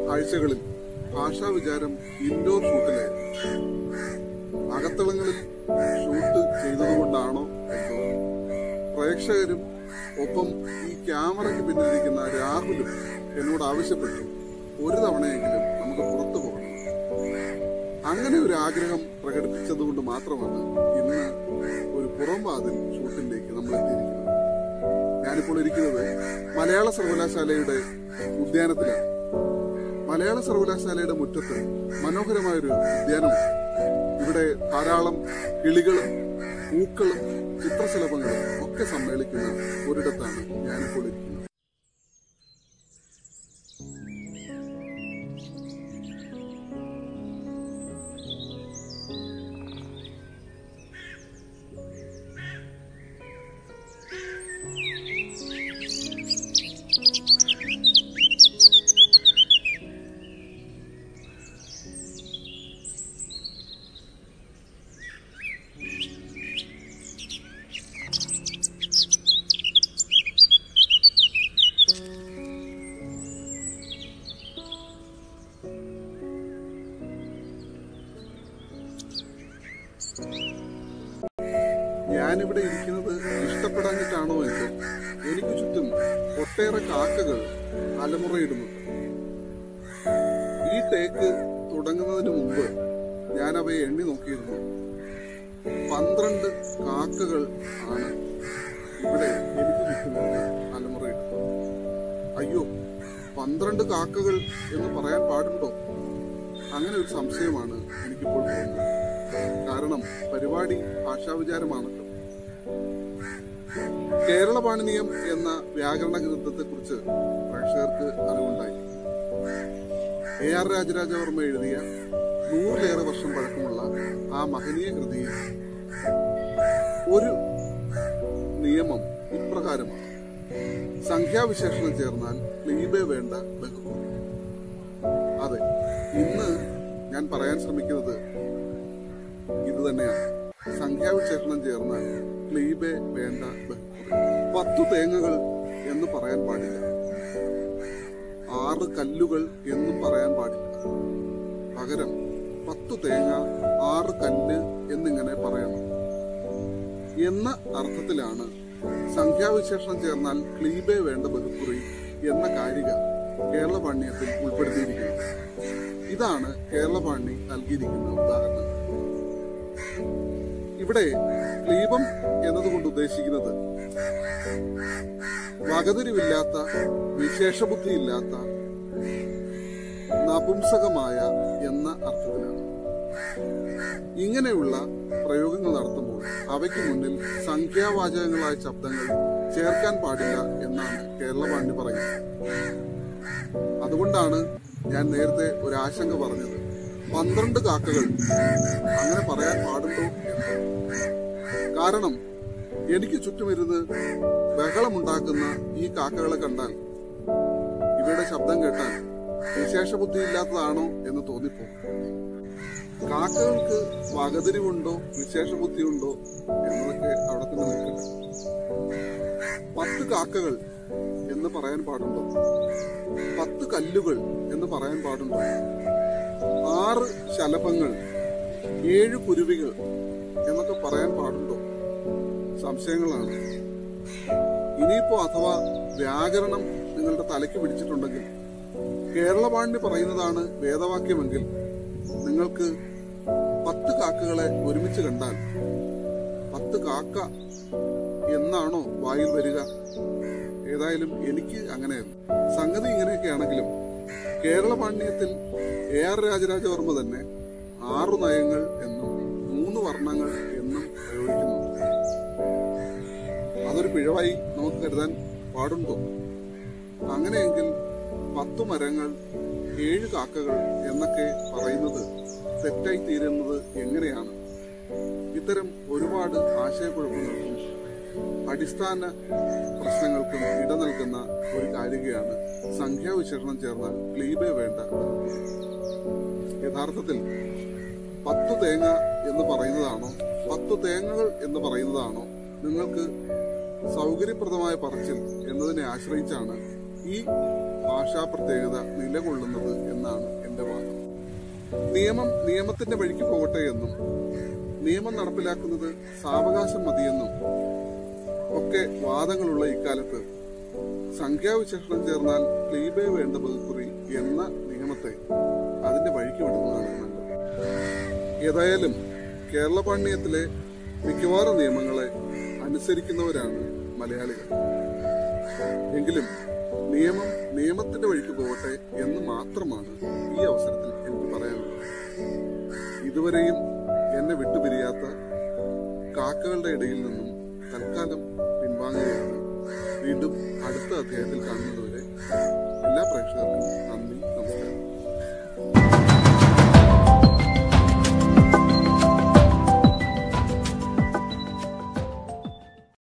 ആഴ്ചകളിൽ ഭാഷാ വിചാരം ഇൻഡോർ ഷൂട്ടിലായിരുന്നു. അകത്തളങ്ങളിൽ ഷൂട്ട് ചെയ്തതുകൊണ്ടാണോ എന്തോ പ്രേക്ഷകരും ഒപ്പം ഈ ക്യാമറയ്ക്ക് പിന്നിലിരിക്കുന്ന രാഹുലും എന്നോട് ആവശ്യപ്പെട്ടു, ഒരു തവണയെങ്കിലും നമുക്ക് പുറത്തു പോകണം. അങ്ങനെ ഒരു ആഗ്രഹം പ്രകടിപ്പിച്ചതുകൊണ്ട് മാത്രമാണ് ഇന്ന് ഒരു പുറംവാതിൽ ഷൂട്ടിലേക്ക് നമ്മൾ എത്തിയിരിക്കുന്നത്. ഞാനിപ്പോൾ ഇരിക്കുന്നത് മലയാള സർവകലാശാലയുടെ ഉദ്യാനത്തിലാണ്. മലയാള സർവകലാശാലയുടെ മുറ്റത്ത് മനോഹരമായൊരു ഉദ്യാനമുണ്ട്. ഇവിടെ ധാരാളം കിളികളും പൂക്കളും ചിത്രശലഭങ്ങളും ഒക്കെ സമ്മേളിക്കുന്ന ഒരിടത്താണ് ഞാനിപ്പോൾ ഇരിക്കുന്നത്. ഞാനിവിടെ ഇരിക്കുന്നത് ഇഷ്ടപ്പെടാഞ്ഞിട്ടാണോ എന്തോ എനിക്ക് ചുറ്റും ഒട്ടേറെ കാക്കകൾ അലമുറയിടുന്നുണ്ട്. ഈ ടേക്ക് തുടങ്ങുന്നതിന് മുമ്പ് ഞാൻ അവയെ എണ്ണി നോക്കിയിരുന്നു. 12 കാക്കകൾ ആണ് ഇവിടെ എനിക്ക് ചുറ്റും അലമുറയിടുന്നത്. അയ്യോ, 12 കാക്കകൾ എന്ന് പറയാൻ പാടുണ്ടോ? അങ്ങനെ ഒരു സംശയമാണ് എനിക്കിപ്പോൾ തോന്നുന്നത്. കാരണം പരിപാടി ഭാഷാവിചാരമാണല്ലോ. കേരള പാണിനിയം എന്ന വ്യാകരണ ഗ്രന്ഥത്തെ കുറിച്ച് പ്രേക്ഷകർക്ക് അറിവുണ്ടായി. AR രാജരാജവർമ്മ എഴുതിയ 100-ലേറെ വർഷം പഴക്കമുള്ള ആ മഹനീയ കൃതിയിൽ ഒരു നിയമം ഇപ്രകാരമാണ്: സംഖ്യാവിശേഷണം ചേർന്നാൽ ക്ലീബേ വേണ്ട ബഹുകുറി. അതെ, ഇന്ന് ഞാൻ പറയാൻ ശ്രമിക്കുന്നത് ഇത് തന്നെയാണ്. സംഖ്യാവിശേഷണം ചേർന്നാൽ ക്ലീബേ വേണ്ട ബഹുകുറി. 10 തേങ്ങകൾ എന്ന് പറയാൻ പാടില്ല, 6 കല്ലുകൾ എന്നും പറയാൻ പാടില്ല. പകരം 10 തേങ്ങ 6 കല്ല് എന്നിങ്ങനെ പറയണം എന്ന അർത്ഥത്തിലാണ് സംഖ്യാവിശേഷണം ചേർന്നാൽ ക്ലീബേ വേണ്ട ബഹുകുറി എന്ന കാരിക കേരള പാണ്ഡ്യത്തിൽ ഉൾപ്പെടുത്തിയിരിക്കുന്നത്. ഇതാണ് കേരള പാണ്ഡ്യം നൽകിയിരിക്കുന്ന ഉദാഹരണം. ഇവിടെ ക്ലീബം എന്നതുകൊണ്ട് ഉദ്ദേശിക്കുന്നത് വകതിരിവില്ലാത്ത, വിശേഷബുദ്ധിയില്ലാത്ത, നപുംസകമായ എന്ന അർത്ഥത്തിലാണ്. ഇങ്ങനെയുള്ള പ്രയോഗങ്ങൾ നടത്തുമ്പോൾ അവയ്ക്ക് മുന്നിൽ സംഖ്യാവാചകങ്ങളായ ശബ്ദങ്ങൾ ചേർക്കാൻ പാടില്ല എന്നാണ് കേരള പാണ്ഡ്യം പറയുന്നത്. അതുകൊണ്ടാണ് ഞാൻ നേരത്തെ ഒരു ആശങ്ക പറഞ്ഞത്, 12 കാക്കകൾ അങ്ങനെ പറയാൻ പാടുണ്ടോ എന്ന്. കാരണം എനിക്ക് ചുറ്റുമിരുന്ന് ബഹളമുണ്ടാക്കുന്ന ഈ കാക്കകളെ കണ്ടാൽ, ഇവയുടെ ശബ്ദം കേട്ടാൽ വിശേഷബുദ്ധിയില്ലാത്തതാണോ എന്ന് തോന്നിപ്പോ. കാക്കകൾക്ക് വകതിരിവുണ്ടോ വിശേഷബുദ്ധിയുണ്ടോ എന്നതൊക്കെ അവിടെ തന്നെ നിൽക്കട്ടെ. 10 കാക്കകൾ എന്ന് പറയാൻ പാടുണ്ടോ? 10 കല്ലുകൾ എന്ന് പറയാൻ പാടുണ്ടോ? 6 ശലഭങ്ങൾ, 7 കുരുവികൾ എന്നൊക്കെ പറയാൻ പാടുണ്ടോ? സംശയങ്ങളാണ്. ഇനിയിപ്പോ അഥവാ വ്യാകരണം നിങ്ങളുടെ തലയ്ക്ക് പിടിച്ചിട്ടുണ്ടെങ്കിൽ, കേരള പാണ്ഡ്യം പറയുന്നതാണ് വേദവാക്യമെങ്കിൽ, നിങ്ങൾക്ക് 10 കാക്കകളെ ഒരുമിച്ച് കണ്ടാൽ 10 കാക്ക എന്നാണോ വായിൽ വരിക? ഏതായാലും എനിക്ക് അങ്ങനെയല്ല. സംഗതി ഇങ്ങനെയൊക്കെയാണെങ്കിലും കേരള പാണ്ഡ്യത്തിൽ AR രാജരാജവർമ്മ തന്നെ 6 നയങ്ങൾ എന്നും 3 വർണ്ണങ്ങൾ എന്നും പ്രയോഗിക്കുന്നുണ്ട്. അതൊരു പിഴവായി നമുക്ക് കരുതാൻ പാടുണ്ടോ? അങ്ങനെയെങ്കിൽ 10 മരങ്ങൾ, 7 കാക്കകൾ എന്നൊക്കെ പറയുന്നത് തെറ്റായി തീരുന്നത് എങ്ങനെയാണ്? ഇത്തരം ഒരുപാട് ആശയക്കുഴപ്പങ്ങൾക്കും അടിസ്ഥാന പ്രശ്നങ്ങൾക്കും ഇട നൽകുന്ന ഒരു കാരികയാണ് സംഖ്യാവിശേഷണം ചേർന്നാൽ ക്ലീബേ വേണ്ട. യഥാർത്ഥത്തിൽ 10 തേങ്ങ എന്ന് പറയുന്നതാണോ 10 തേങ്ങകൾ എന്ന് പറയുന്നതാണോ നിങ്ങൾക്ക് സൗകര്യപ്രദമായ പറച്ചിൽ എന്നതിനെ ആശ്രയിച്ചാണ് ഈ ഭാഷാ പ്രത്യേകത നിലകൊള്ളുന്നത് എന്നാണ് എന്റെ വാദം. നിയമത്തിന്റെ വഴിക്ക് പോകട്ടെ എന്നും നിയമം നടപ്പിലാക്കുന്നത് സാവകാശം മതിയെന്നും ഒക്കെ വാദങ്ങളുള്ള ഇക്കാലത്ത് സംഖ്യാവിശേഷണം ചേർന്നാൽ ക്ലീബേ വേണ്ട വകുക്കുറി എന്ന നിയമത്തെ അതിന്റെ വഴിക്ക് വിടുന്നതാണ് നല്ലത്. ഏതായാലും കേരള പാണ്ഡ്യത്തിലെ മിക്കവാറും നിയമങ്ങളെ അനുസരിക്കുന്നവരാണ് മലയാളികൾ. എങ്കിലും നിയമത്തിന്റെ വഴിക്ക് പോകട്ടെ എന്ന് മാത്രമാണ് ഈ അവസരത്തിൽ എനിക്ക് പറയാനുള്ളത്. ഇതുവരെയും എന്നെ വിട്ടുപിരിയാത്ത കാക്കകളുടെ ഇടയിൽ നിന്നും തൽക്കാലം പിൻവാങ്ങുകയാണ്. വീണ്ടും അടുത്ത അധ്യായത്തിൽ കാണുന്നതുവരെ എല്ലാ പ്രേക്ഷകർക്കും നന്ദി.